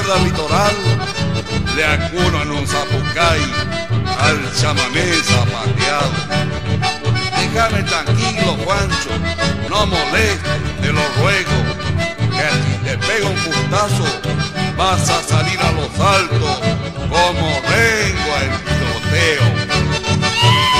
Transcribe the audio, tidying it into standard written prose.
cuerda litoral le acuno en un zapucay al chamamé zapateado. Déjame tranquilo, Juancho, no molestes, te lo ruego, que si te pego un pustazo vas a salir a los altos como Rengo el tiroteo.